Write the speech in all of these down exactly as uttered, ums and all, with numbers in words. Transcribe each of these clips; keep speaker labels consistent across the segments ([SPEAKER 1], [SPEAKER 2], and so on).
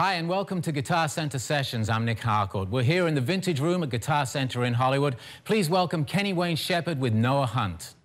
[SPEAKER 1] Hi and welcome to Guitar Center Sessions. I'm Nick Harcourt. We're here in the Vintage Room at Guitar Center in Hollywood. Please welcome Kenny Wayne Shepherd with Noah Hunt.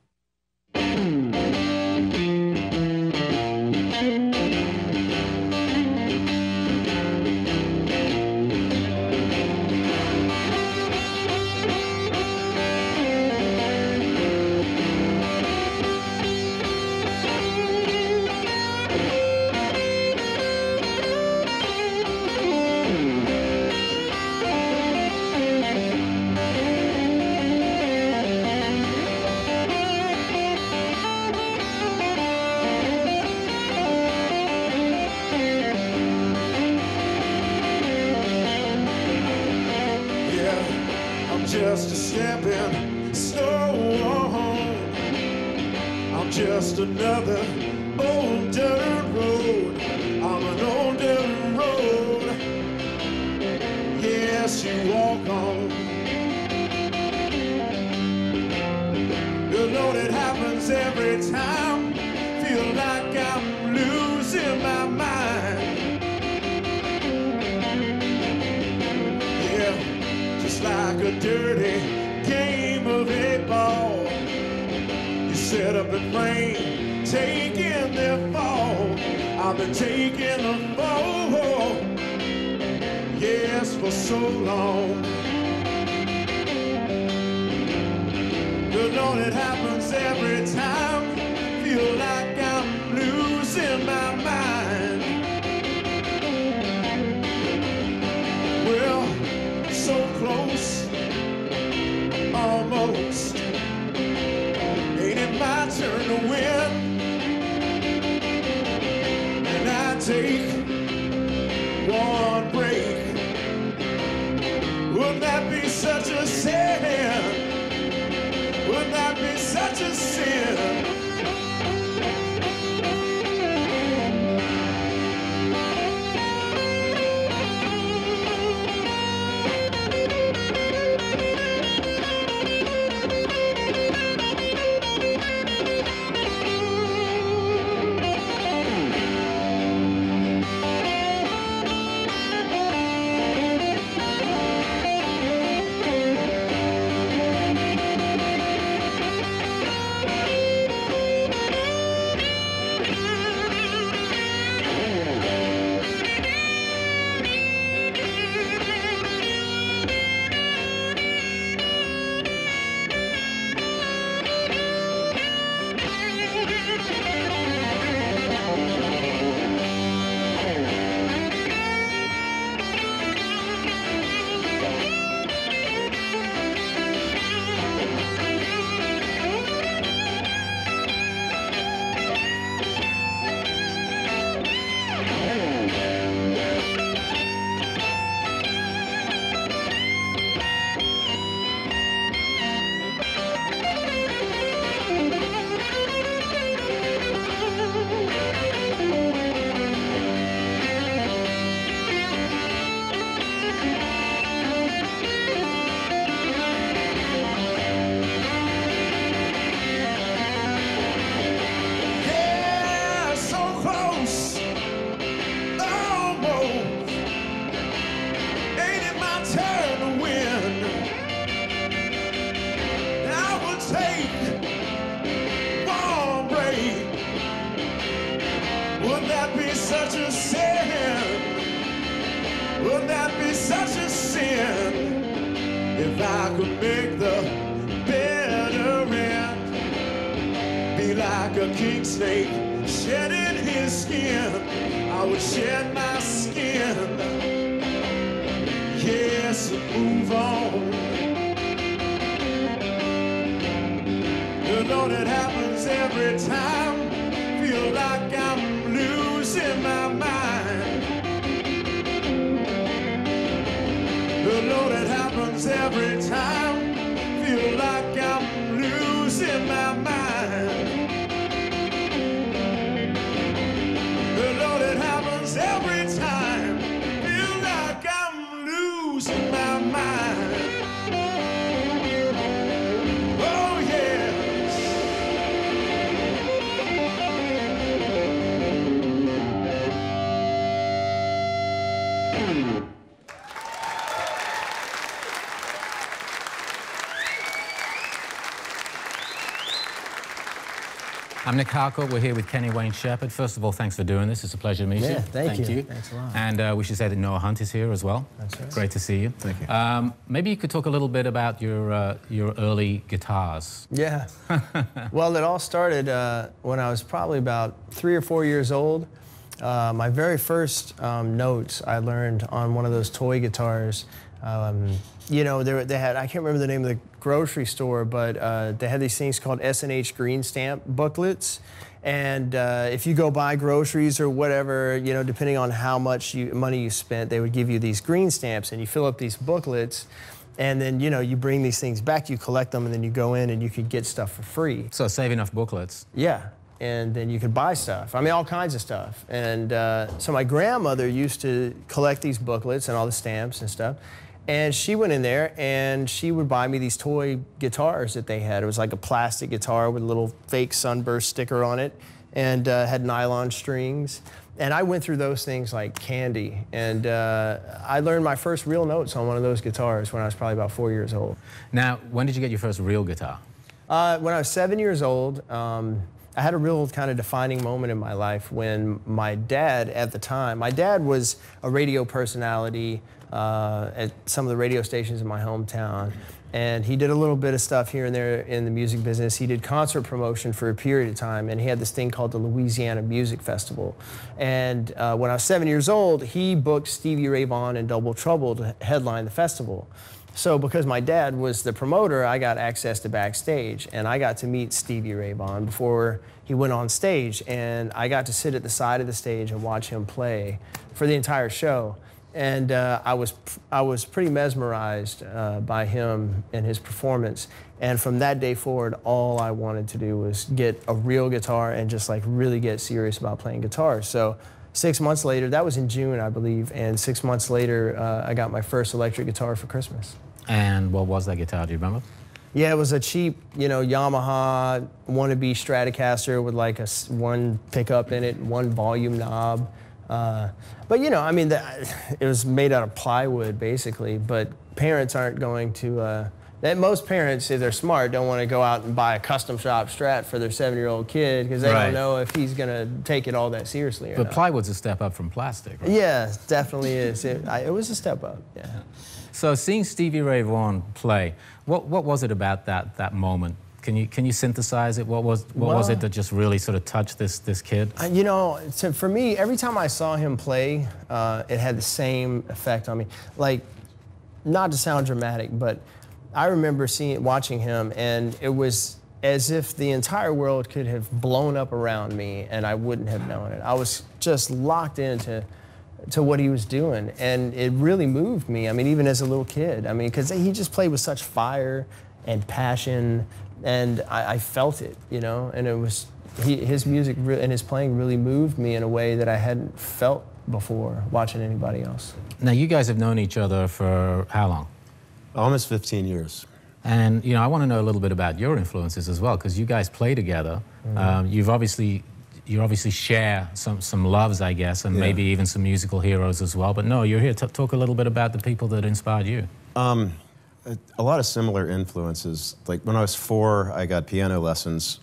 [SPEAKER 2] Just a stepping stone. I'm just another old dirt road. I'm an old dirt road. Yes, you walk on. You know it happens every time. Feel like I'm losing my mind. Just like a dirty game of eight ball. You set up and rain, taking their fall. I've been taking a fall, yes, for so long. You know it happens every time. Feel like I'm losing my mind. Well, so close, almost. Ain't it my turn to win? And I take one break. Would that be such a sin? Would that be such a sin? Would that be such a sin? Would that be such a sin? If I could make the better end, be like a king snake shedding his skin, I would shed my skin, yes, and move on. You know that happens every time. Feel like I'm losing my mind. You know that happens every time. Feel like I'm losing my mind. You know that happens every time. Feel like I'm losing my mind. Oh yes.
[SPEAKER 1] I'm Nick Harcourt. We're here with Kenny Wayne Shepherd. First of all, thanks for doing this. It's a pleasure to meet
[SPEAKER 3] yeah,
[SPEAKER 1] you.
[SPEAKER 3] Yeah, thank,
[SPEAKER 1] thank
[SPEAKER 3] you.
[SPEAKER 1] you.
[SPEAKER 3] Thanks a lot.
[SPEAKER 1] And uh, we should say that Noah Hunt is here as well.
[SPEAKER 3] That's right.
[SPEAKER 1] Great to see you.
[SPEAKER 4] Thank you.
[SPEAKER 1] Um, maybe you could talk a little bit about your, uh, your early guitars.
[SPEAKER 3] Yeah. Well, it all started uh, when I was probably about three or four years old. Uh, my very first um, notes I learned on one of those toy guitars. Um, you know, they, they had, I can't remember the name of the grocery store, but uh, they had these things called S and H green stamp booklets. And uh, if you go buy groceries or whatever, you know, depending on how much you, money you spent, they would give you these green stamps, and you fill up these booklets, and then, you know, you bring these things back, you collect them, and then you go in and you could get stuff for free.
[SPEAKER 1] So save enough booklets.
[SPEAKER 3] Yeah. And then you could buy stuff. I mean, all kinds of stuff. And uh, so my grandmother used to collect these booklets and all the stamps and stuff. And she went in there and she would buy me these toy guitars that they had. It was like a plastic guitar with a little fake Sunburst sticker on it, and uh, had nylon strings. And I went through those things like candy. And uh, I learned my first real notes on one of those guitars when I was probably about four years old.
[SPEAKER 1] Now, when did you get your first real guitar?
[SPEAKER 3] Uh, when I was seven years old, um, I had a real kind of defining moment in my life when my dad at the time, my dad was a radio personality uh, at some of the radio stations in my hometown. And he did a little bit of stuff here and there in the music business. He did concert promotion for a period of time, and he had this thing called the Louisiana Music Festival. And uh, when I was seven years old, he booked Stevie Ray Vaughan and Double Trouble to headline the festival. So because my dad was the promoter, I got access to backstage, and I got to meet Stevie Ray Vaughan before he went on stage, and I got to sit at the side of the stage and watch him play for the entire show. And uh, I was I was pretty mesmerized uh, by him and his performance. And from that day forward, all I wanted to do was get a real guitar and just like really get serious about playing guitar. So six months later, that was in June, I believe, and six months later, uh, I got my first electric guitar for Christmas.
[SPEAKER 1] And what was that guitar? Do you remember?
[SPEAKER 3] Yeah, it was a cheap, you know, Yamaha wannabe Stratocaster with like a one pickup in it, one volume knob. Uh, but you know, I mean, the, it was made out of plywood basically. But parents aren't going to. Uh, that most parents, if they're smart, don't want to go out and buy a custom shop Strat for their seven-year-old kid because they
[SPEAKER 1] right.
[SPEAKER 3] don't know if he's going to take it all that seriously or
[SPEAKER 1] but
[SPEAKER 3] not.
[SPEAKER 1] plywood's a step up from plastic, right?
[SPEAKER 3] Yeah, definitely is. It, I, it was a step up. Yeah.
[SPEAKER 1] So seeing Stevie Ray Vaughan play, what what was it about that that moment? Can you can you synthesize it? What was what
[SPEAKER 3] well,
[SPEAKER 1] was it that just really sort of touched this this kid?
[SPEAKER 3] You know, to, for me, every time I saw him play, uh, it had the same effect on me. Like, not to sound dramatic, but I remember seeing watching him, and it was as if the entire world could have blown up around me, and I wouldn't have known it. I was just locked into to what he was doing, and it really moved me. I mean, even as a little kid. I mean, because he just played with such fire and passion. And I, I felt it, you know, and it was, he, his music re and his playing really moved me in a way that I hadn't felt before watching anybody else.
[SPEAKER 1] Now, you guys have known each other for how long?
[SPEAKER 4] Almost fifteen years.
[SPEAKER 1] And, you know, I want to know a little bit about your influences as well, because you guys play together. Mm-hmm. um, you've obviously, you obviously share some, some loves, I guess, and yeah. maybe even some musical heroes as well. But no, you're here to talk a little bit about the people that inspired you.
[SPEAKER 4] Um, A lot of similar influences. Like when I was four, I got piano lessons,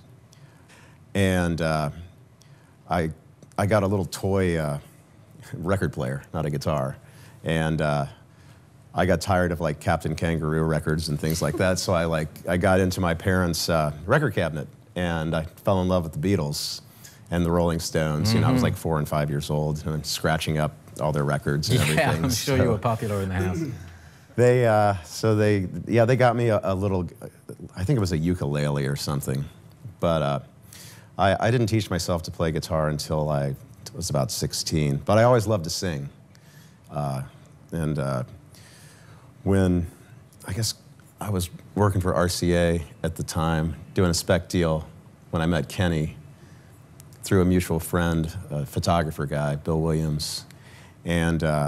[SPEAKER 4] and uh, I I got a little toy uh, record player, not a guitar, and uh, I got tired of like Captain Kangaroo records and things like that. So I like I got into my parents' uh, record cabinet, and I fell in love with the Beatles and the Rolling Stones. Mm-hmm. You know, I was like four and five years old, and scratching up all their records and
[SPEAKER 1] yeah,
[SPEAKER 4] everything.
[SPEAKER 1] I'm sure
[SPEAKER 4] so.
[SPEAKER 1] you were popular in the house.
[SPEAKER 4] They, uh, so they, yeah, they got me a, a little, I think it was a ukulele or something, but uh, I, I didn't teach myself to play guitar until I was about sixteen, but I always loved to sing. Uh, and uh, when, I guess I was working for R C A at the time, doing a spec deal when I met Kenny through a mutual friend, a photographer guy, Bill Williams, and uh,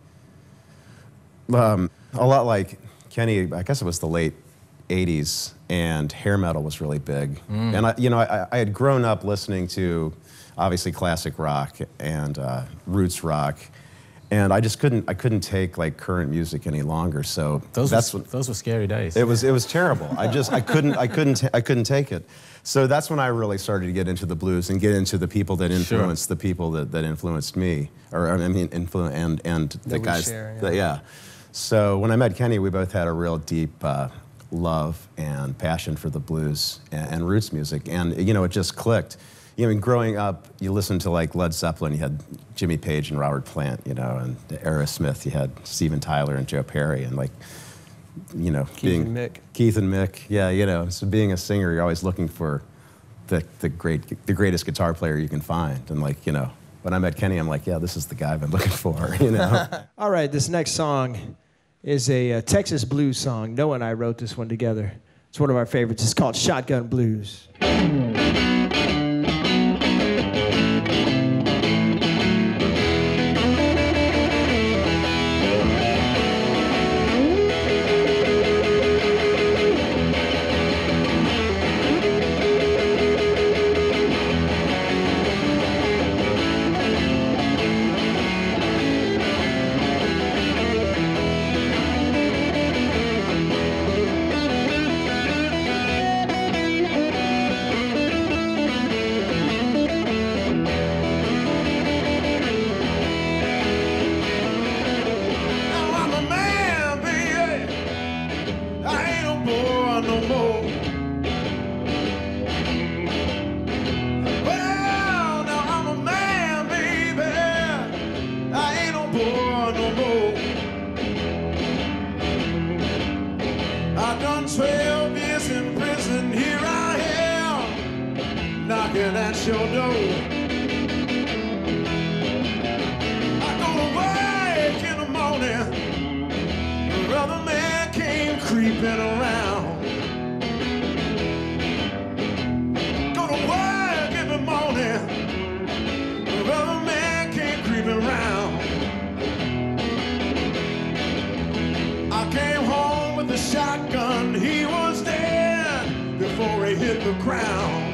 [SPEAKER 4] um, a lot like Kenny, I guess it was the late eighties, and hair metal was really big. Mm. And I, you know, I, I had grown up listening to, obviously, classic rock and uh, roots rock, And I just couldn't, I couldn't take like current music any longer. So
[SPEAKER 1] those
[SPEAKER 4] that's
[SPEAKER 1] were,
[SPEAKER 4] what,
[SPEAKER 1] those were scary days.
[SPEAKER 4] it was. It was terrible. I just, I couldn't, I couldn't, I couldn't take it. So that's when I really started to get into the blues and get into the people that influenced
[SPEAKER 1] Sure.
[SPEAKER 4] the people that, that influenced me, or I mean, influ and and the
[SPEAKER 3] That we
[SPEAKER 4] guys.
[SPEAKER 3] share, yeah.
[SPEAKER 4] that- yeah. So when I met Kenny, we both had a real deep uh, love and passion for the blues and, and roots music, and you know, it just clicked. You know, growing up, you listened to like Led Zeppelin, you had Jimmy Page and Robert Plant, you know, and Aerosmith, you had Steven Tyler and Joe Perry, and like, you know,
[SPEAKER 3] Keith
[SPEAKER 4] being
[SPEAKER 3] and Mick.
[SPEAKER 4] Keith and Mick, yeah, you know. So being a singer, you're always looking for the the great, the greatest guitar player you can find, and like, you know, when I met Kenny, I'm like, yeah, this is the guy I've been looking for, you know.
[SPEAKER 5] All right, this next song is a uh, Texas blues song. Noah and I wrote this one together. It's one of our favorites. It's called Shotgun Blues.
[SPEAKER 2] Now I'm a man, baby. I ain't a boy no more. Well, now I'm a man, baby. I ain't a boy no more. I've done twelve years in prison. Here I am, knocking at your door. I go to work in the morning. The other man came creeping around. Go to work every morning. The other man came creeping around. I came home with a shotgun. He was dead before he hit the ground.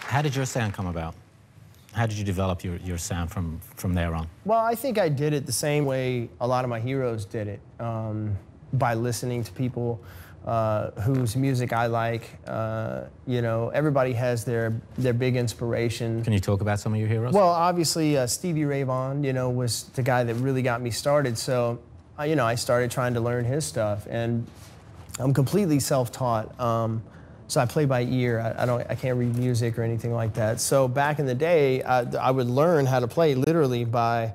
[SPEAKER 1] How did your sound come about? How did you develop your, your sound from, from there on?
[SPEAKER 3] Well, I think I did it the same way a lot of my heroes did it, um, by listening to people uh, whose music I like. Uh, you know, everybody has their, their big inspiration.
[SPEAKER 1] Can you talk about some of your heroes?
[SPEAKER 3] Well, obviously, uh, Stevie Ray Vaughan, you know, was the guy that really got me started. So, uh, you know, I started trying to learn his stuff, and I'm completely self-taught. Um, So I play by ear. I, I don't. I can't read music or anything like that. So back in the day, I, I would learn how to play literally by,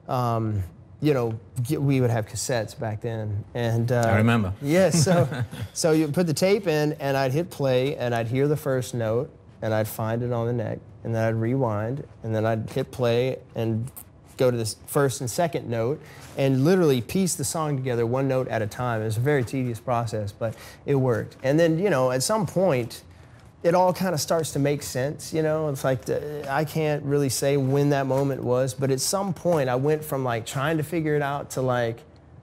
[SPEAKER 3] um, you know, get, we would have cassettes back then, and uh,
[SPEAKER 1] I remember.
[SPEAKER 3] Yeah. So, so you put the tape in, and I'd hit play, and I'd hear the first note, and I'd find it on the neck, and then I'd rewind, and then I'd hit play and go to the first and second note, and literally piece the song together one note at a time. It was a very tedious process, but it worked. And then, you know, at some point, it all kind of starts to make sense, you know? It's like, the, I can't really say when that moment was, but at some point I went from like trying to figure it out to like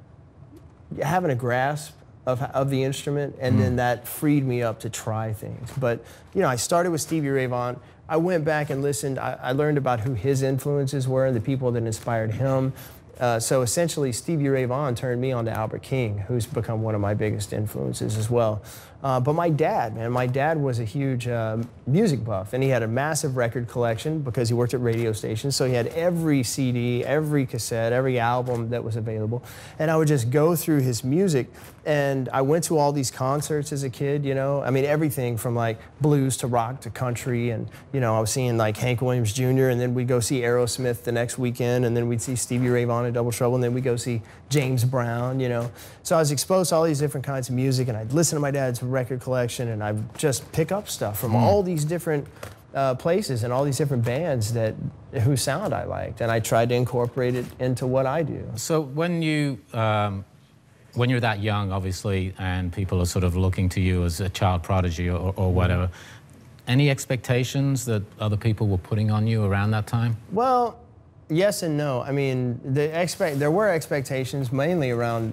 [SPEAKER 3] having a grasp of, of the instrument, and mm. then that freed me up to try things. But, you know, I started with Stevie Ray Vaughan. I went back and listened. I, I learned about who his influences were and the people that inspired him. Uh, so essentially, Stevie Ray Vaughan turned me on to Albert King, who's become one of my biggest influences as well. Uh, but my dad, man, my dad was a huge uh, music buff, and he had a massive record collection because he worked at radio stations. So he had every C D, every cassette, every album that was available. And I would just go through his music, and I went to all these concerts as a kid, you know? I mean, everything from like blues to rock to country, and, you know, I was seeing like Hank Williams Junior, and then we'd go see Aerosmith the next weekend, and then we'd see Stevie Ray Vaughan and Double Trouble, and then we'd go see James Brown, you know? So I was exposed to all these different kinds of music, and I'd listen to my dad's record collection, and I'd just pick up stuff from mm. all these different uh, places and all these different bands that whose sound I liked, and I tried to incorporate it into what I do.
[SPEAKER 1] So when you um, when you're that young, obviously, and people are sort of looking to you as a child prodigy or, or whatever, mm. any expectations that other people were putting on you around that time?
[SPEAKER 3] Well, yes and no. I mean, the expect there were expectations mainly around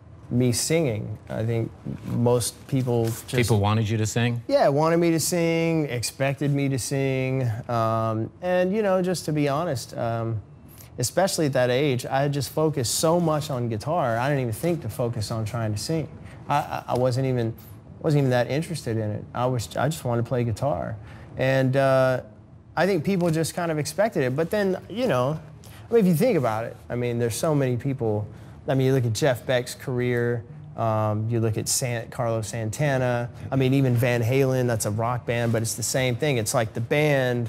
[SPEAKER 3] me singing. I think most people just...
[SPEAKER 1] People wanted you to sing?
[SPEAKER 3] Yeah, wanted me to sing, expected me to sing. Um, and, you know, just to be honest, um, especially at that age, I had just focused so much on guitar, I didn't even think to focus on trying to sing. I, I, I wasn't even wasn't even that interested in it. I, was, I just wanted to play guitar. And uh, I think people just kind of expected it. But then, you know, I mean, if you think about it, I mean, there's so many people. I mean, you look at Jeff Beck's career, um, you look at San Carlos Santana, I mean, even Van Halen, that's a rock band, but it's the same thing. It's like the band,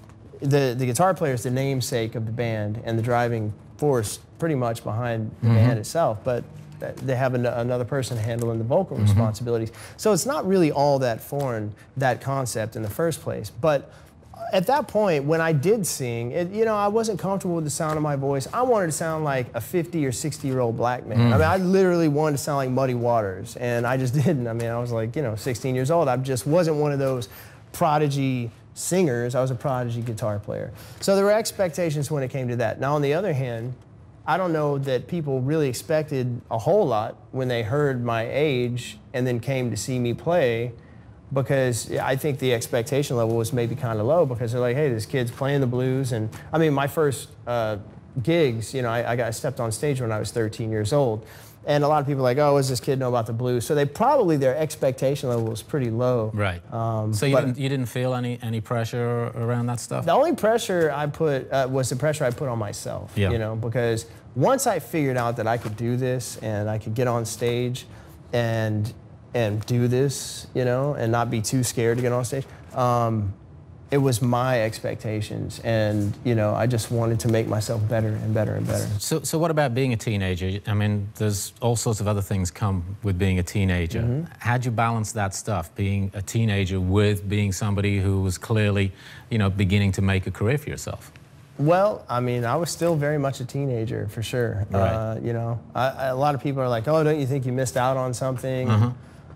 [SPEAKER 3] the, the guitar player is the namesake of the band and the driving force pretty much behind the mm-hmm. band itself, but they have an, another person handling the vocal mm-hmm. responsibilities. So it's not really all that foreign, that concept in the first place. But at that point, when I did sing, it, you know, I wasn't comfortable with the sound of my voice. I wanted to sound like a fifty or sixty year old black man. Mm. I mean, I literally wanted to sound like Muddy Waters, and I just didn't. I mean, I was like, you know, sixteen years old. I just wasn't one of those prodigy singers. I was a prodigy guitar player. So there were expectations when it came to that. Now, on the other hand, I don't know that people really expected a whole lot when they heard my age and then came to see me play, because I think the expectation level was maybe kind of low, because they're like, hey, this kid's playing the blues. And I mean, my first uh, gigs, you know, I, I got I stepped on stage when I was thirteen years old. And a lot of people are like, oh, what does this kid know about the blues? So they probably, their expectation level was pretty low.
[SPEAKER 1] Right. Um, so you didn't, you didn't feel any, any pressure around that stuff?
[SPEAKER 3] The only pressure I put uh, was the pressure I put on myself, yeah. you know, because once I figured out that I could do this and I could get on stage and and do this, you know, and not be too scared to get on stage, um, it was my expectations, and you know, I just wanted to make myself better and better and better.
[SPEAKER 1] So, so what about being a teenager? I mean, there's all sorts of other things come with being a teenager. Mm-hmm. How'd you balance that stuff, being a teenager with being somebody who was clearly, you know, beginning to make a career for yourself?
[SPEAKER 3] Well, I mean, I was still very much a teenager, for sure.
[SPEAKER 1] Right.
[SPEAKER 3] Uh, you know, I, I, a lot of people are like, oh, don't you think you missed out on something?
[SPEAKER 1] Uh-huh.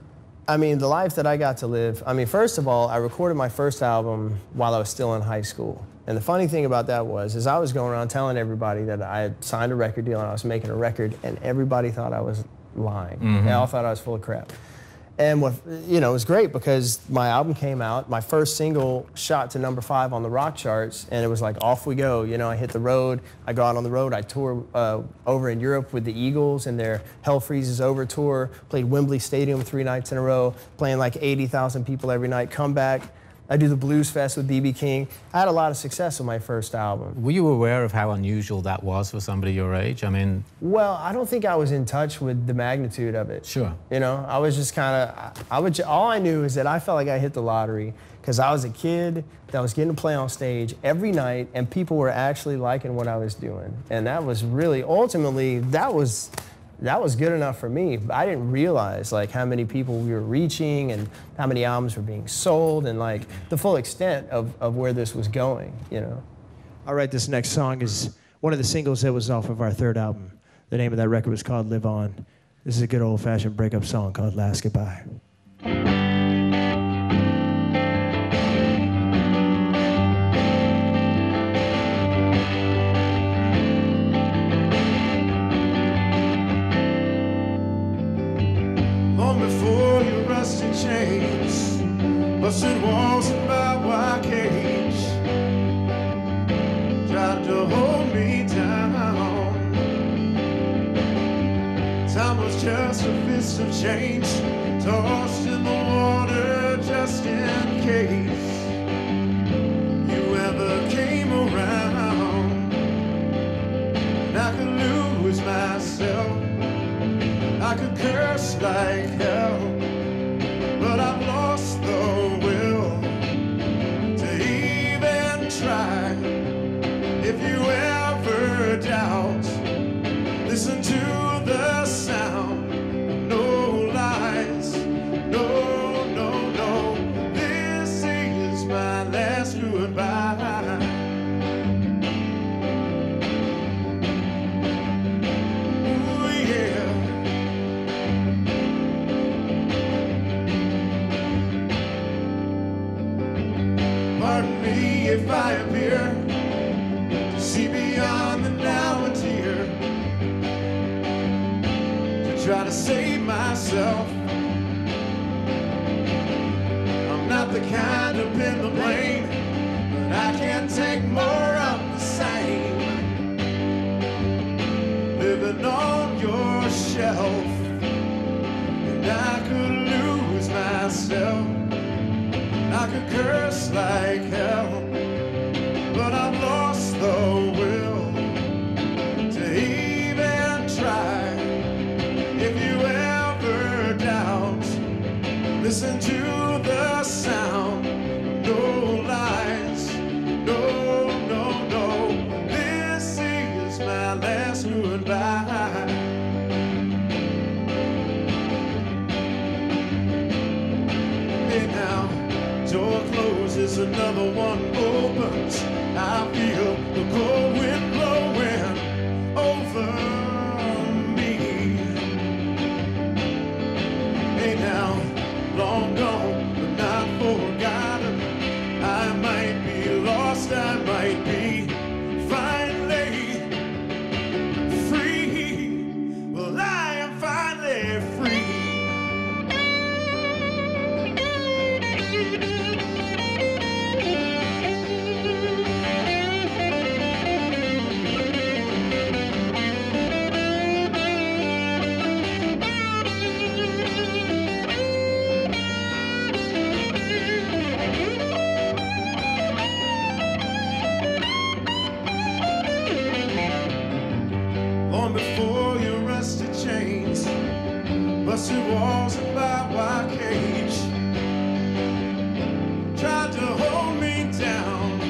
[SPEAKER 3] I mean, the life that I got to live, I mean, first of all, I recorded my first album while I was still in high school. And the funny thing about that was, is I was going around telling everybody that I had signed a record deal and I was making a record, and everybody thought I was lying. Mm-hmm. They all thought I was full of crap. And what, you know, it was great because my album came out, my first single shot to number five on the rock charts, and it was like, off we go. You know, I hit the road, I go out on the road, I tour uh, over in Europe with the Eagles and their Hell Freezes Over tour, played Wembley Stadium three nights in a row, playing like eighty thousand people every night, come back. I do the Blues Fest with B B King. I had a lot of success with my first album.
[SPEAKER 1] Were you aware of how unusual that was for somebody your age? I mean...
[SPEAKER 3] Well, I don't think I was in touch with the magnitude of it.
[SPEAKER 1] Sure.
[SPEAKER 3] You know, I was just kind of, I would, all I knew is that I felt like I hit the lottery because I was a kid that was getting to play on stage every night and people were actually liking what I was doing. And that was really, ultimately, that was, that was good enough for me. I didn't realize like how many people we were reaching and how many albums were being sold and like the full extent of, of where this was going, you know.
[SPEAKER 5] All right, this next song is one of the singles that was off of our third album. The name of that record was called Live On. This is a good old-fashioned breakup song called Last Goodbye.
[SPEAKER 2] Long before your rusty chains, busted walls and barbed wire cage tried to hold me down. Time was just a fist of change, tossed in the water just in case you ever came around. And I could lose myself, I could curse like hell, but I've lost the will to even try. If you ever doubt, listen to the sound, no lies, no, no, no. This is my last goodbye. Ooh, yeah. Pardon me if I appear to see beyond the now and here, to try to save myself. I'm not the kind to pin the blame, but I can't take more of the same. Living on your shelf, and I could lose myself. I could curse like hell, but I've lost the will to even try. If you ever doubt, listen to the sound, no lies, no, no, no. This is my last goodbye. Hey now, door closes, another one opens. I feel the cold wind blowing over me. Hey now, long gone, but not forgotten. I might be lost, I might be finally free. Well, I am finally free. Long before your rusty chains, busted walls and barbed wire cage tried to hold me down.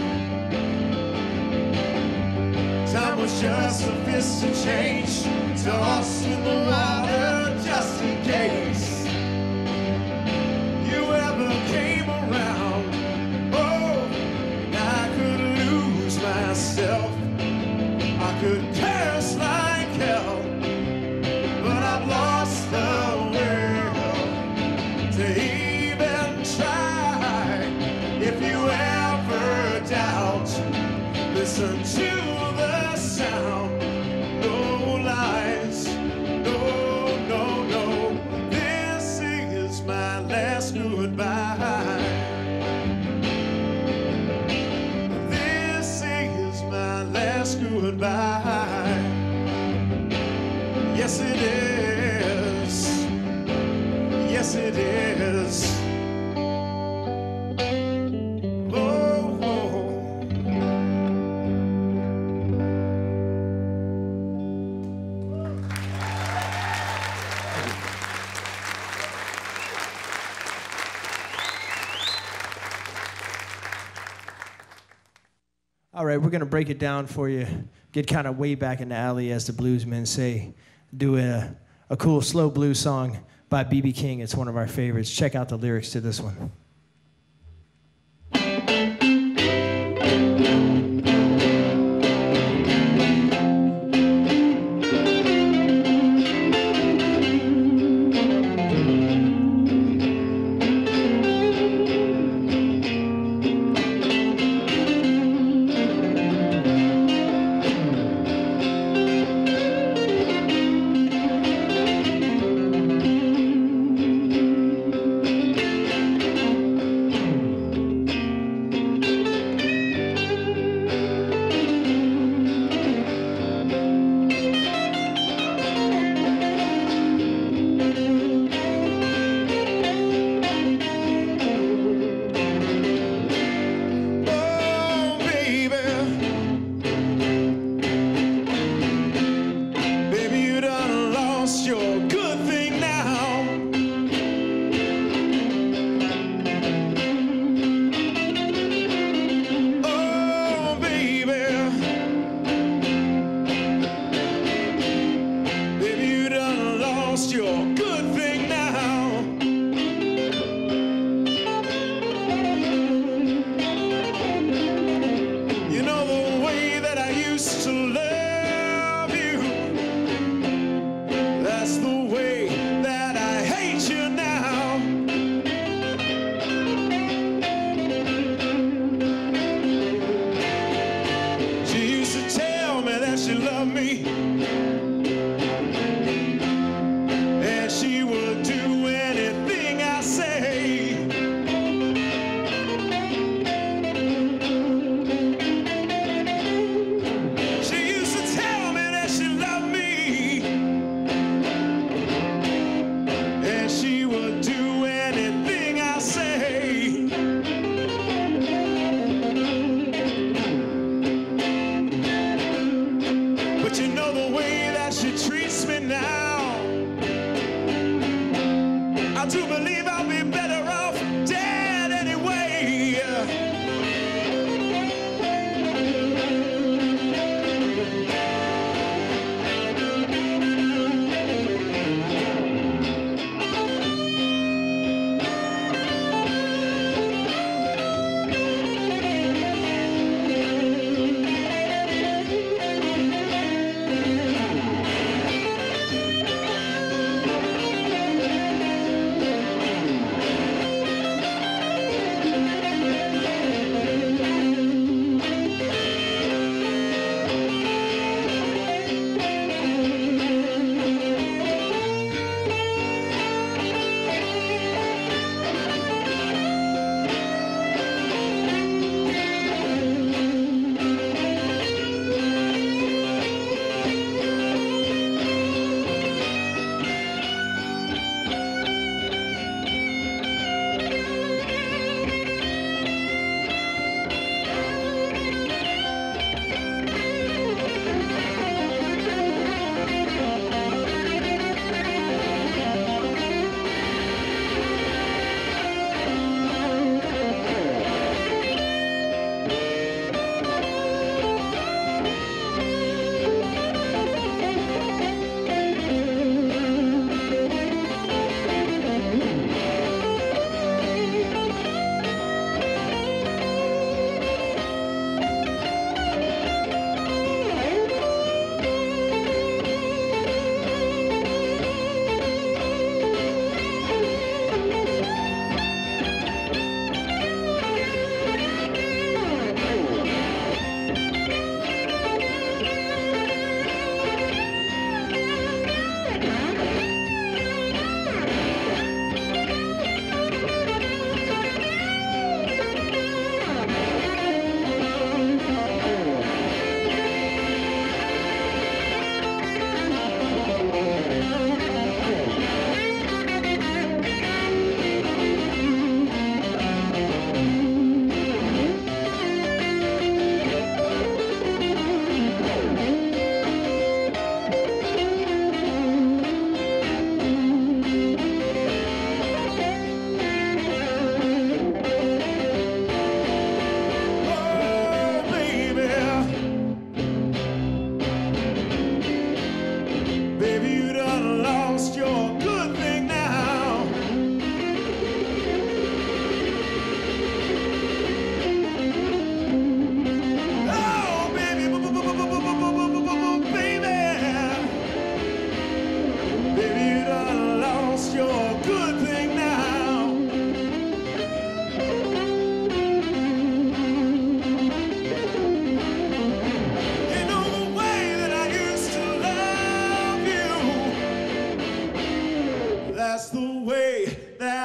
[SPEAKER 2] Time was just a fist of change, tossed in the water just in case you ever came around. Oh, I could lose myself, I could curse like hell, but I've lost the will to even try. If you ever doubt, listen to the sound, no lies, no, no, no. This is my last goodbye. This is my last goodbye. Yes, it is. Yes, it is. Oh, oh.
[SPEAKER 5] All right, we're going to break it down for you. Get kind of way back in the alley, as the bluesmen say. Do a, a cool slow blues song by B B King. It's one of our favorites. Check out the lyrics to this one.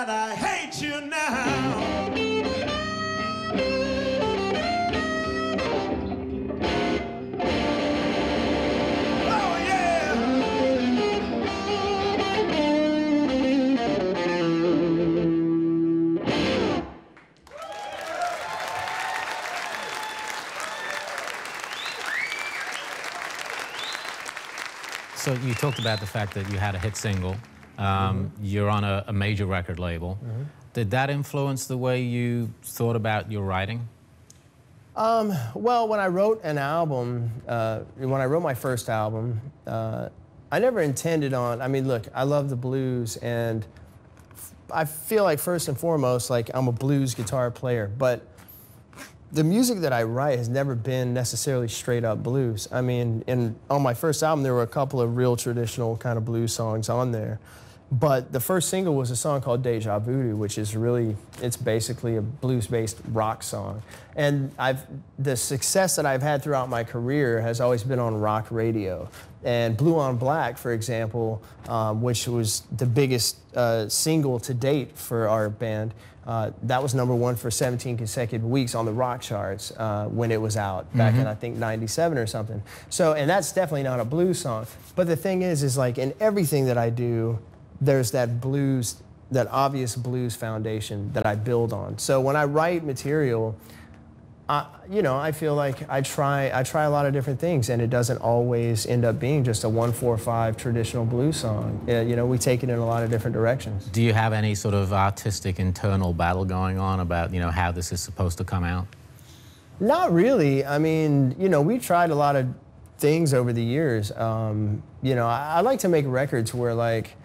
[SPEAKER 2] that I hate you now. Oh yeah.
[SPEAKER 1] So you talked about the fact that you had a hit single. Um, mm-hmm. You're on a, a major record label. Mm-hmm. Did that influence the way you thought about your writing?
[SPEAKER 3] Um, well, when I wrote an album, uh, when I wrote my first album, uh, I never intended on, I mean, look, I love the blues, and I feel like first and foremost, like I'm a blues guitar player, but the music that I write has never been necessarily straight up blues. I mean, in, on my first album, there were a couple of real traditional kind of blues songs on there. But the first single was a song called Deja Voodoo, which is really, it's basically a blues-based rock song. And I've, the success that I've had throughout my career has always been on rock radio. And Blue on Black, for example, um, which was the biggest uh, single to date for our band, uh, that was number one for seventeen consecutive weeks on the rock charts uh, when it was out, back mm-hmm. in, I think, ninety-seven or something. So, and that's definitely not a blues song. But the thing is, is like in everything that I do, there's that blues, that obvious blues foundation that I build on. So when I write material, I, you know, I feel like I try, I try a lot of different things, and it doesn't always end up being just a one four five traditional blues song. Uh, you know, we take it in a lot of different directions.
[SPEAKER 1] Do you have any sort of artistic internal battle going on about, you know, how this is supposed to come out?
[SPEAKER 3] Not really. I mean, you know, we tried a lot of things over the years. Um, you know, I, I like to make records where, like,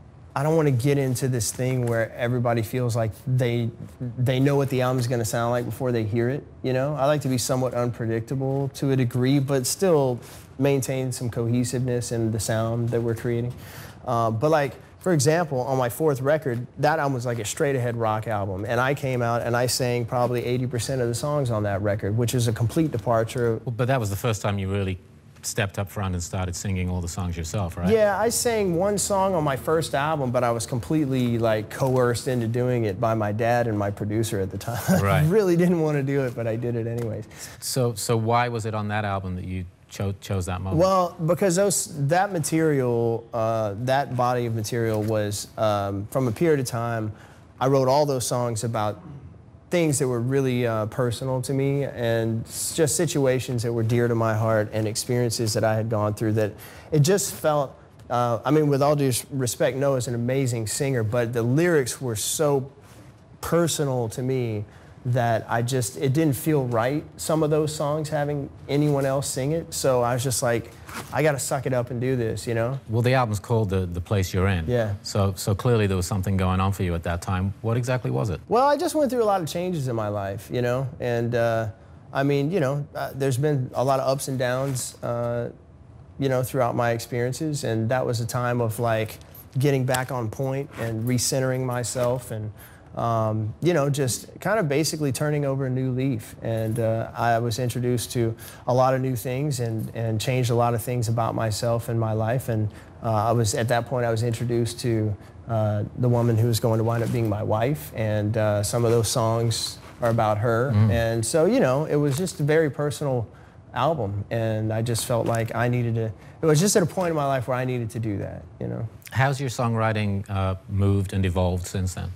[SPEAKER 3] I don't want to get into this thing where everybody feels like they they know what the album's going to sound like before they hear it, you know? I like to be somewhat unpredictable to a degree, but still maintain some cohesiveness in the sound that we're creating. Uh, but like, for example, on my fourth record, that album was like a straight-ahead rock album, and I came out and I sang probably eighty percent of the songs on that record, which is a complete departure.
[SPEAKER 1] Well, but that was the first time you really stepped up front and started singing all the songs yourself, right?
[SPEAKER 3] Yeah, I sang one song on my first album, but I was completely like coerced into doing it by my dad and my producer at the time.
[SPEAKER 1] Right.
[SPEAKER 3] I really didn't want to do it, but I did it anyways.
[SPEAKER 1] So, so why was it on that album that you cho chose that moment?
[SPEAKER 3] Well, because those that material, uh, that body of material was um, from a period of time. I wrote all those songs about things that were really uh, personal to me, and just situations that were dear to my heart, and experiences that I had gone through that it just felt, uh, I mean, with all due respect, Noah's an amazing singer, but the lyrics were so personal to me that I just, it didn't feel right, some of those songs, having anyone else sing it. So I was just like, I gotta suck it up and do this, you know?
[SPEAKER 1] Well, the album's called The, the Place You're In.
[SPEAKER 3] Yeah.
[SPEAKER 1] So, so clearly there was something going on for you at that time. What exactly was it?
[SPEAKER 3] Well, I just went through a lot of changes in my life, you know? And uh, I mean, you know, uh, there's been a lot of ups and downs, uh, you know, throughout my experiences. And that was a time of like getting back on point and recentering myself, and Um, you know, just kind of basically turning over a new leaf. And uh, I was introduced to a lot of new things, and, and changed a lot of things about myself and my life. And uh, I was, at that point, I was introduced to uh, the woman who was going to wind up being my wife. And uh, some of those songs are about her. Mm. And so, you know, it was just a very personal album. And I just felt like I needed to, it was just at a point in my life where I needed to do that, you know.
[SPEAKER 1] How's your songwriting uh, moved and evolved since then?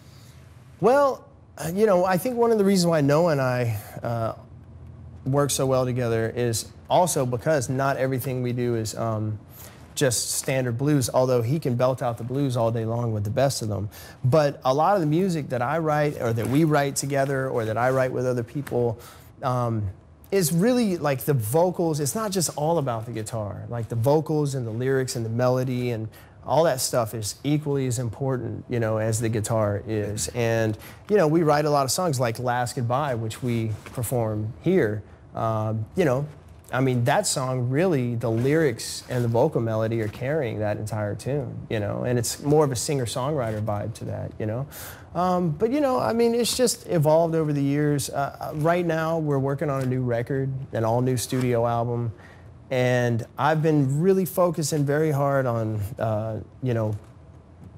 [SPEAKER 3] Well, you know, I think one of the reasons why Noah and I uh, work so well together is also because not everything we do is um, just standard blues, although he can belt out the blues all day long with the best of them. But a lot of the music that I write, or that we write together, or that I write with other people, um, is really like the vocals. It's not just all about the guitar. Like the vocals and the lyrics and the melody and all that stuff is equally as important, you know, as the guitar is. And, you know, we write a lot of songs like Last Goodbye, which we perform here. Um, you know, I mean, that song really, the lyrics and the vocal melody are carrying that entire tune, you know, and it's more of a singer-songwriter vibe to that, you know. Um, but, you know, I mean, it's just evolved over the years. Uh, right now, we're working on a new record, an all-new studio album. And I've been really focusing very hard on, uh, you know,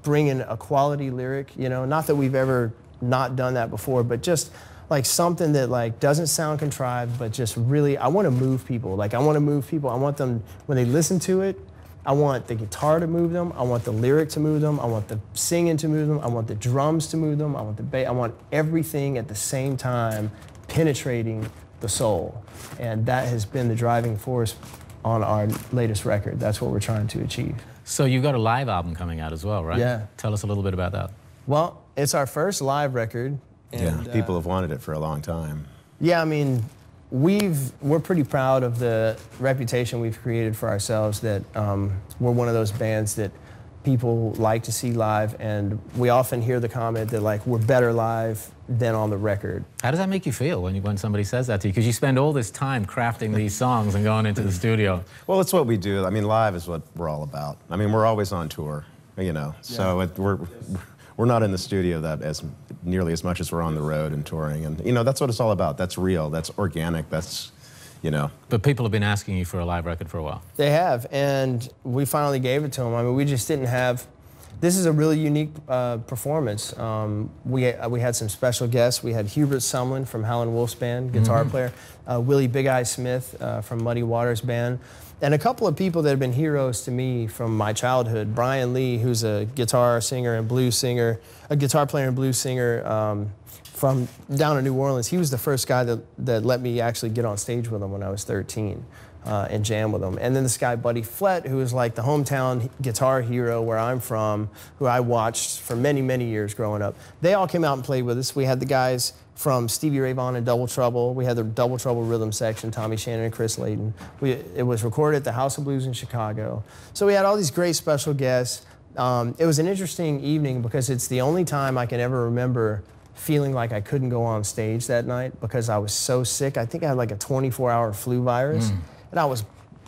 [SPEAKER 3] bring in a quality lyric, you know, not that we've ever not done that before, but just like something that like doesn't sound contrived, but just really, I want to move people. Like I want to move people. I want them, when they listen to it, I want the guitar to move them. I want the lyric to move them. I want the singing to move them. I want the drums to move them. I want the bass. I want everything at the same time penetrating the soul. And that has been the driving force on our latest record. That's what we're trying to achieve.
[SPEAKER 1] So you've got a live album coming out as well, right?
[SPEAKER 3] Yeah.
[SPEAKER 1] Tell us a little bit about that.
[SPEAKER 3] Well, it's our first live record. And,
[SPEAKER 4] yeah, people
[SPEAKER 3] uh,
[SPEAKER 4] have wanted it for a long time.
[SPEAKER 3] Yeah, I mean, we've, we're pretty proud of the reputation we've created for ourselves, that um, we're one of those bands that people like to see live, and we often hear the comment that like we're better live than on the record.
[SPEAKER 1] How does that make you feel when, you, when somebody says that to you? Because you spend all this time crafting these songs and going into the studio.
[SPEAKER 4] Well, it's what we do. I mean, live is what we're all about. I mean, we're always on tour, you know, so
[SPEAKER 3] Yeah.
[SPEAKER 4] it, we're, we're not in the studio that as nearly as much as we're on the road and touring. And, you know, that's what it's all about. That's real. That's organic. That's, you know.
[SPEAKER 1] But people have been asking you for a live record for a while.
[SPEAKER 3] They have, and we finally gave it to them. I mean, we just didn't have, this is a really unique uh, performance. Um, we, uh, we had some special guests. We had Hubert Sumlin from Howlin' Wolf's band, guitar
[SPEAKER 1] Mm-hmm.
[SPEAKER 3] player, uh, Willie Big Eye Smith uh, from Muddy Waters band, and a couple of people that have been heroes to me from my childhood. Brian Lee, who's a guitar singer and blues singer, a guitar player and blues singer um, from down in New Orleans. He was the first guy that, that let me actually get on stage with him when I was thirteen. Uh, and jam with him. And then this guy, Buddy Flett, who is like the hometown guitar hero where I'm from, who I watched for many, many years growing up. They all came out and played with us. We had the guys from Stevie Ray Vaughan and Double Trouble. We had the Double Trouble rhythm section, Tommy Shannon and Chris Layton. We, it was recorded at the House of Blues in Chicago. So we had all these great special guests. Um, it was an interesting evening because it's the only time I can ever remember feeling like I couldn't go on stage that night because I was so sick. I think I had like a twenty-four hour flu virus. Mm. And I was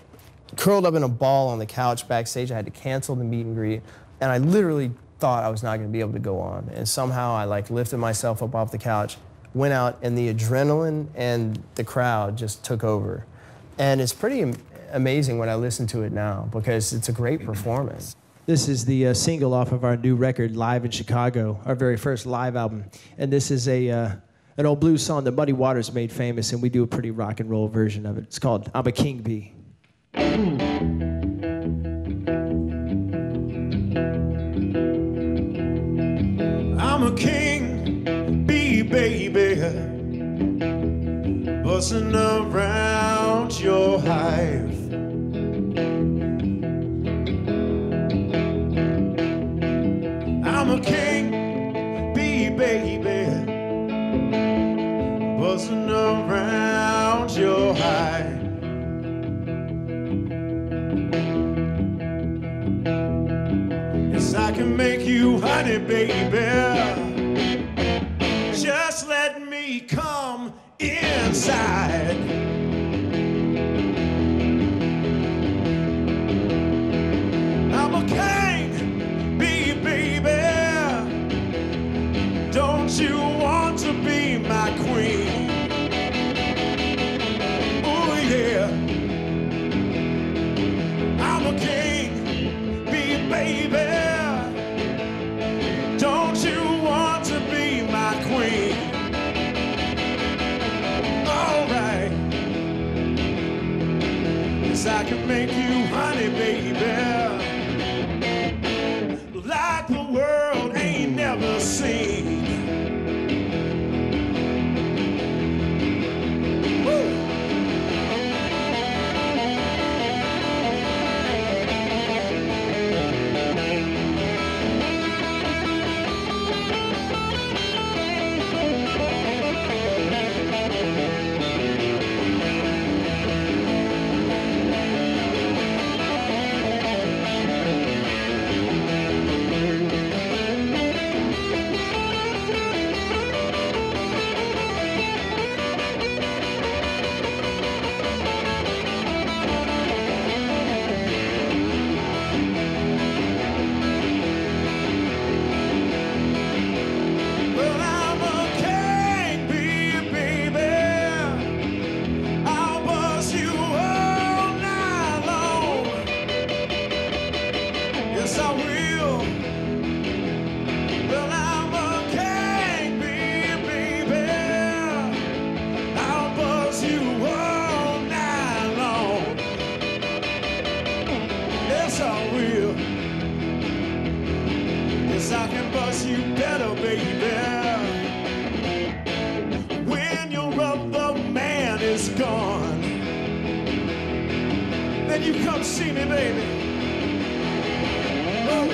[SPEAKER 3] curled up in a ball on the couch backstage. I had to cancel the meet and greet. And I literally thought I was not going to be able to go on. And somehow I like lifted myself up off the couch, went out, and the adrenaline and the crowd just took over. And it's pretty am amazing when I listen to it now because it's a great performance.
[SPEAKER 5] This is the uh, single off of our new record, Live in Chicago, our very first live album. And this is a... Uh, an old blues song that Muddy Waters made famous, and we do a pretty rock and roll version of it. It's called I'm a King Bee.
[SPEAKER 2] I'm a king bee, baby, buzzing around your hive. I'm a king bee, baby, buzzing around your hive. Yes, I can make you honey, baby. Just let me come inside. I'm a king bee, baby. Don't you want to be my queen? I'm a king bee, baby. Don't you want to be my queen? All right. Yes, I can make you honey, baby, like the world ain't never seen. Come see me, baby. Woo.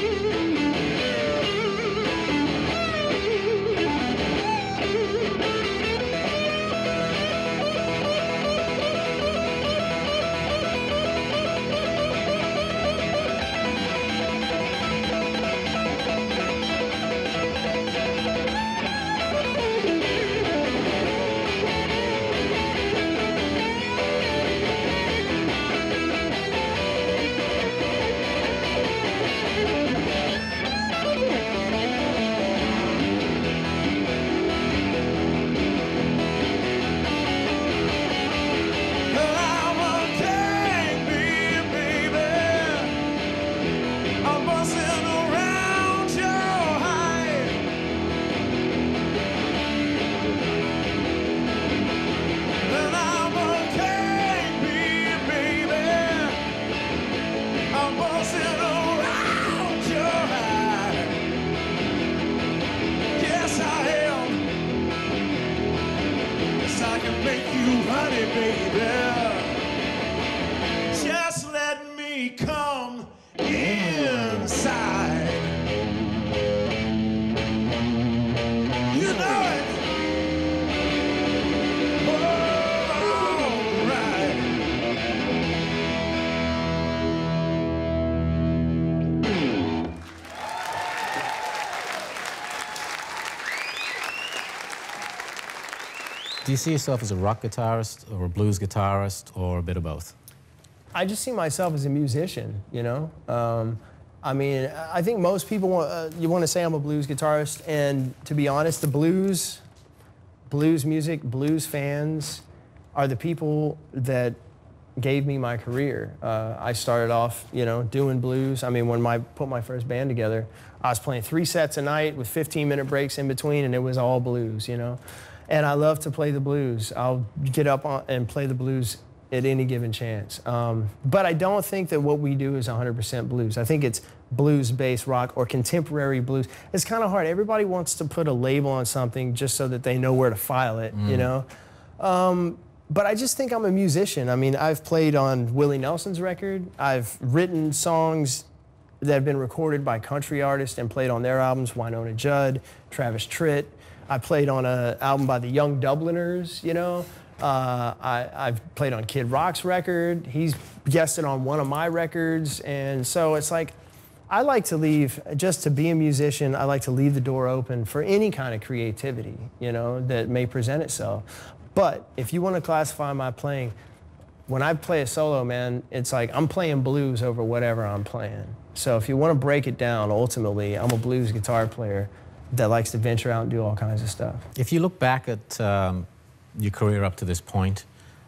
[SPEAKER 1] Do you see yourself as a rock guitarist or a blues guitarist or a bit of both?
[SPEAKER 3] I just see myself as a musician, you know? Um, I mean, I think most people, want, uh, you want to say I'm a blues guitarist, and to be honest, the blues, blues music, blues fans are the people that gave me my career. Uh, I started off, you know, doing blues. I mean, when I put my first band together, I was playing three sets a night with fifteen minute breaks in between, and it was all blues, you know? And I love to play the blues. I'll get up on and play the blues at any given chance. Um, but I don't think that what we do is one hundred percent blues. I think it's blues-based rock or contemporary blues. It's kind of hard. Everybody wants to put a label on something just so that they know where to file it, mm. you know? Um, but I just think I'm a musician. I mean, I've played on Willie Nelson's record. I've written songs that have been recorded by country artists and played on their albums, Wynonna Judd, Travis Tritt. I played on an album by the Young Dubliners, you know. Uh, I, I've played on Kid Rock's record. He's guested on one of my records. And so it's like, I like to leave, just to be a musician, I like to leave the door open for any kind of creativity, you know, that may present itself. But if you want to classify my playing, when I play a solo, man, it's like I'm playing blues over whatever I'm playing. So if you want to break it down, ultimately, I'm a blues guitar player that likes to venture out and do all kinds of stuff.
[SPEAKER 1] If you look back at um, your career up to this point,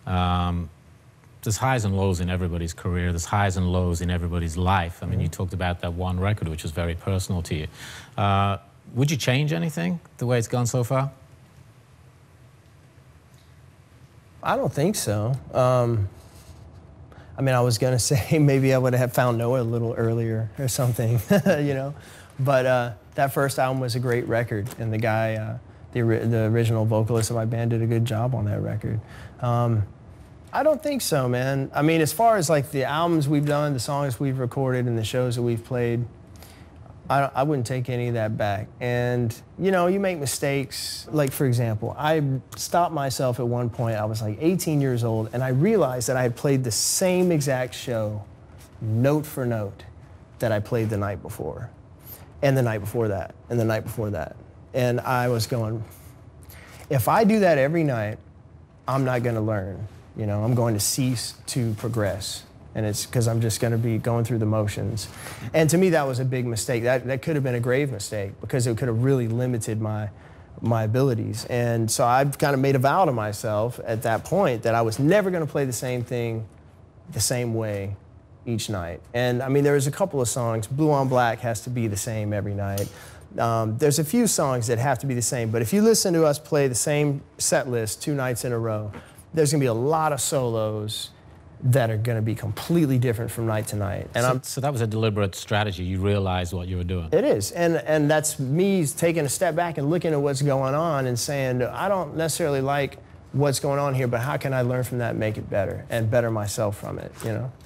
[SPEAKER 1] um, there's highs and lows in everybody's career. There's highs and lows in everybody's life. I mean, mm-hmm. you talked about that one record, which was very personal to you. Uh, would you change anything, the way it's gone so far?
[SPEAKER 3] I don't think so. Um, I mean, I was going to say maybe I would have found Noah a little earlier or something, you know? But uh, that first album was a great record, and the guy, uh, the, the original vocalist of my band, did a good job on that record. Um, I don't think so, man. I mean, as far as like the albums we've done, the songs we've recorded, and the shows that we've played, I, I wouldn't take any of that back. And, you know, you make mistakes. Like, for example, I stopped myself at one point. I was like eighteen years old, and I realized that I had played the same exact show, note for note, that I played the night before, and the night before that, and the night before that. And I was going, if I do that every night, I'm not going to learn. You know, I'm going to cease to progress. And it's because I'm just going to be going through the motions. And to me, that was a big mistake. That, that could have been a grave mistake, because it could have really limited my, my abilities. And so I've kind of made a vow to myself at that point that I was never going to play the same thing the same way each night. And I mean, there was a couple of songs. Blue on Black has to be the same every night. Um, there's a few songs that have to be the same. But if you listen to us play the same set list two nights in a row, there's going to be a lot of solos that are going to be completely different from night to night. And
[SPEAKER 1] so,
[SPEAKER 3] I'm,
[SPEAKER 1] so that was a deliberate strategy. You realized what you were doing.
[SPEAKER 3] It is, and and that's me taking a step back and looking at what's going on and saying, I don't necessarily like what's going on here, but how can I learn from that and make it better and better myself from it, you know?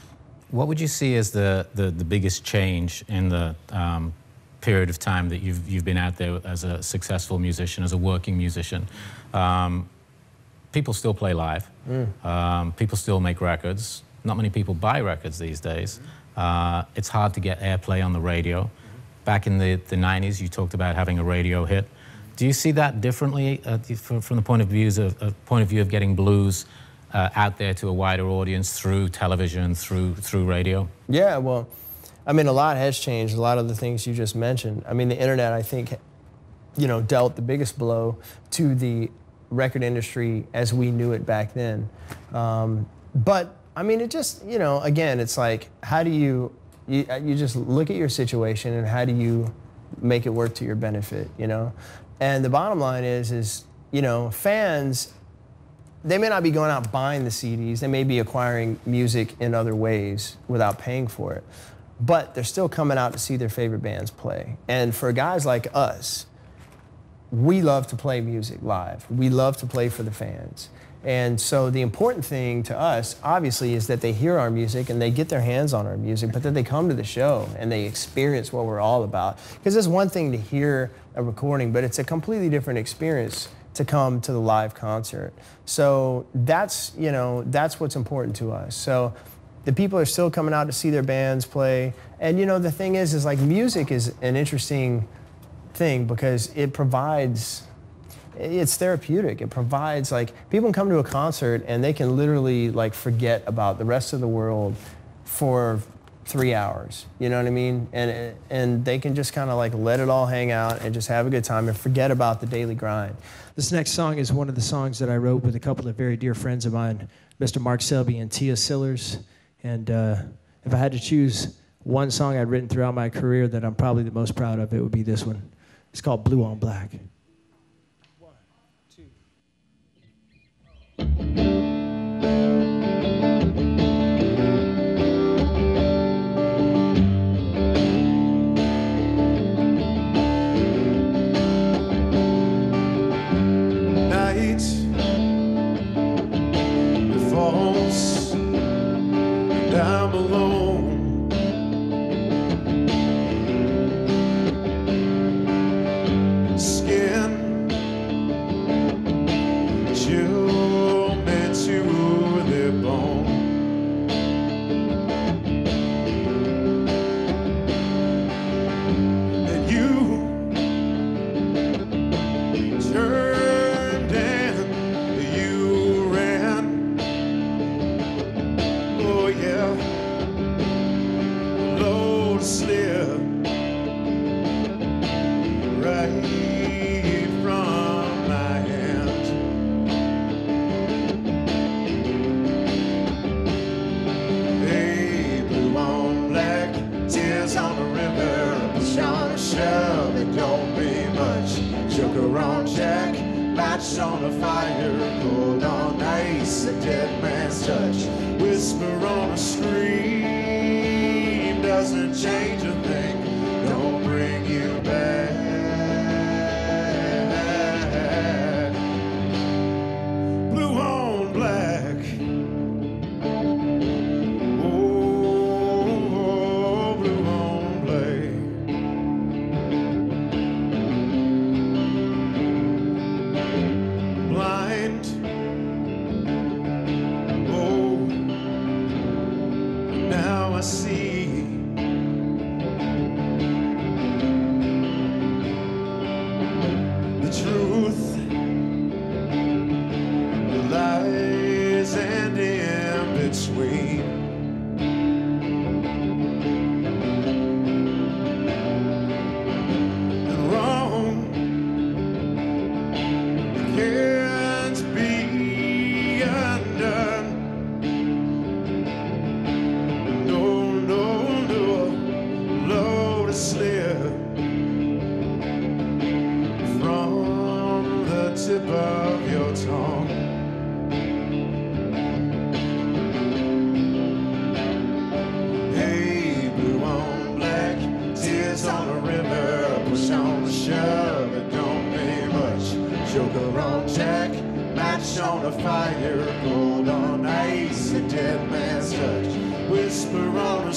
[SPEAKER 1] what would you see as the, the, the biggest change in the um, period of time that you've, you've been out there as a successful musician, as a working musician? Um, people still play live. Mm. Um, people still make records. Not many people buy records these days. Uh, it's hard to get airplay on the radio. Back in the, the nineties, you talked about having a radio hit. Do you see that differently uh, from, from the point of, views of, uh, point of view of getting blues uh, out there to a wider audience through television, through, through radio?
[SPEAKER 3] Yeah, well, I mean, a lot has changed, a lot of the things you just mentioned. I mean, the internet, I think, you know, dealt the biggest blow to the record industry as we knew it back then. Um, but, I mean, it just, you know, again, it's like, how do you, you, you just look at your situation and how do you make it work to your benefit, you know? And the bottom line is, is, you know, fans, they may not be going out buying the C Ds, they may be acquiring music in other ways without paying for it, but they're still coming out to see their favorite bands play. And for guys like us, we love to play music live. We love to play for the fans. And so the important thing to us, obviously, is that they hear our music and they get their hands on our music, but that they come to the show and they experience what we're all about. Because it's one thing to hear a recording, but it's a completely different experience to come to the live concert. So that's, you know, that's what's important to us. So the people are still coming out to see their bands play. And, you know, the thing is, is like music is an interesting thing because it provides, it's therapeutic. It provides, like, people can come to a concert and they can literally, like, forget about the rest of the world for three hours. You know what I mean? And and they can just kind of, like, let it all hang out and just have a good time and forget about the daily grind.
[SPEAKER 5] This next song is one of the songs that I wrote with a couple of very dear friends of mine, Mister Mark Selby and Tia Sillers. And uh, if I had to choose one song I'd written throughout my career that I'm probably the most proud of, it would be this one. It's called Blue on Black.
[SPEAKER 2] On a fire, cold on ice, a dead man's touch. Whisper on a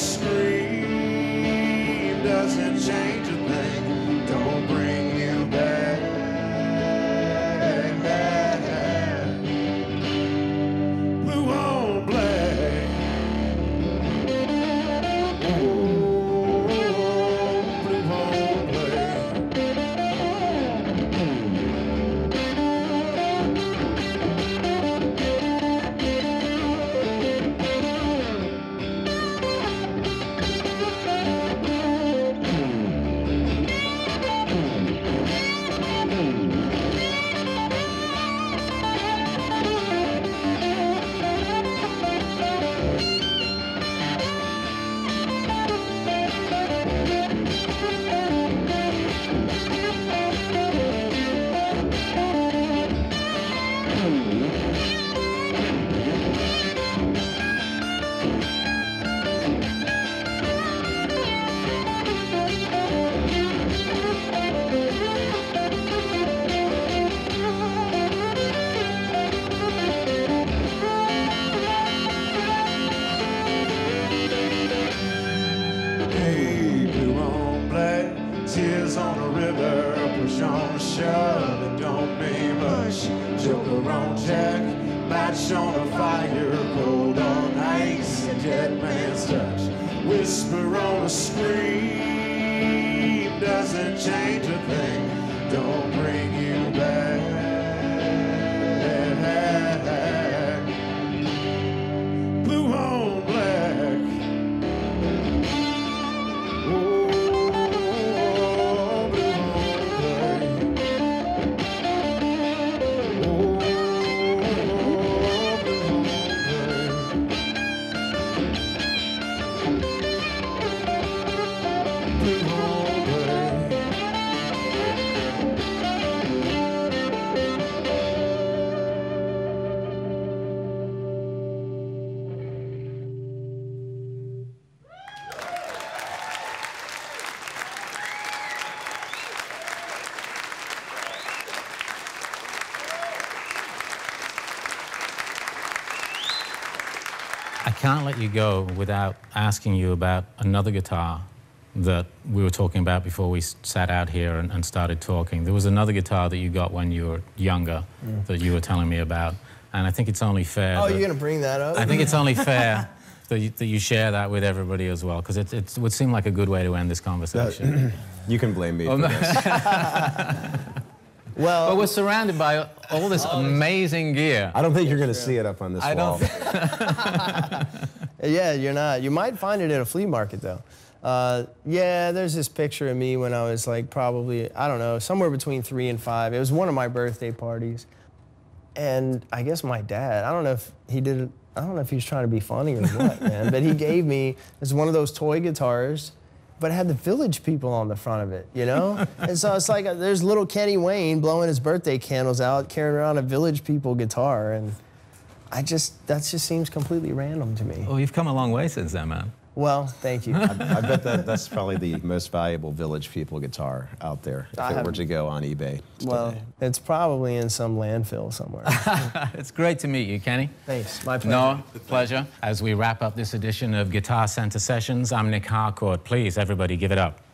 [SPEAKER 2] screen doesn't change a thing. Don't bring you back. Blue on black. Oh, blue on black. Hey, blue on black, tears on a river, push on a shove, it don't mean much. Joker on jack, match on a fire, cold on ice, a dead man's touch. Whisper on a scream doesn't change a thing. Don't bring you back. Blue on black.
[SPEAKER 1] I can't let you go without asking you about another guitar that we were talking about before we sat out here and, and started talking. There was another guitar that you got when you were younger mm. that you were telling me about, and I think it's only fair.
[SPEAKER 3] Oh,
[SPEAKER 1] that,
[SPEAKER 3] you're gonna bring that up?
[SPEAKER 1] I think it's only fair that, you, that you share that with everybody as well, because it, it would seem like a good way to end this conversation.
[SPEAKER 4] You can blame me for this.
[SPEAKER 3] Well,
[SPEAKER 1] but we're surrounded by all this amazing gear.
[SPEAKER 4] I don't think you're going to see it up on this
[SPEAKER 1] I
[SPEAKER 4] wall.
[SPEAKER 1] Don't
[SPEAKER 3] yeah, you're not. You might find it at a flea market, though. Uh, yeah, there's this picture of me when I was like probably, I don't know, somewhere between three and five. It was one of my birthday parties. And I guess my dad, I don't know if he did it, I don't know if he was trying to be funny or what, man, but he gave me, it's one of those toy guitars, but it had the Village People on the front of it, you know? And so it's like, a, there's little Kenny Wayne blowing his birthday candles out, carrying around a Village People guitar, and I just, that just seems completely random to me.
[SPEAKER 1] Oh, you've come a long way since then, man.
[SPEAKER 3] Well, thank you.
[SPEAKER 4] I, I bet that that's probably the most valuable Village People guitar out there if
[SPEAKER 3] I
[SPEAKER 4] it
[SPEAKER 3] have,
[SPEAKER 4] were to go on eBay today.
[SPEAKER 3] Well, it's probably in some landfill somewhere.
[SPEAKER 1] It's great to meet you, Kenny.
[SPEAKER 3] Thanks, my pleasure.
[SPEAKER 1] Noah, pleasure. As we wrap up this edition of Guitar Center Sessions, I'm Nick Harcourt. Please, everybody, give it up.